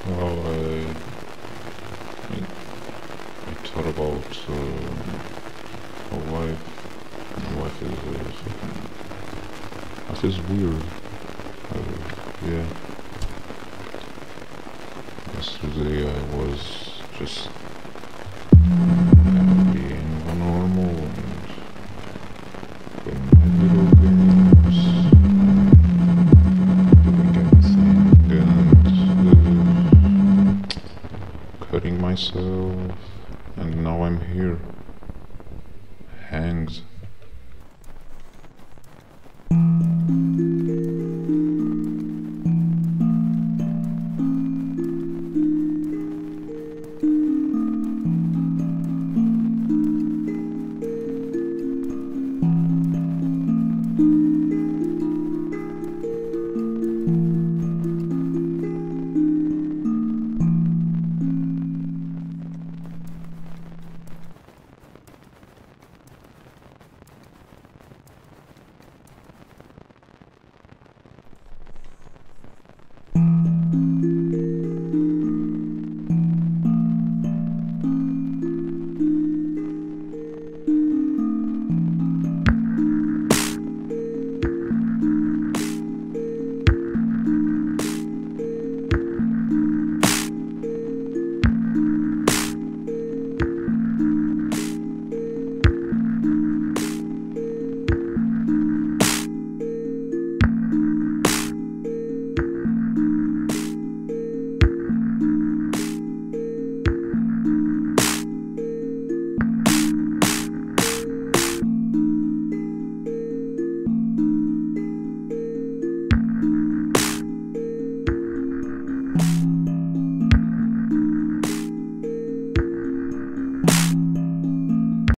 Well, I thought about a wife. My wife is life is weird. Yeah. Yesterday I was just being normal and playing my video games, doing anything, and cutting myself, and now I'm here, hanged.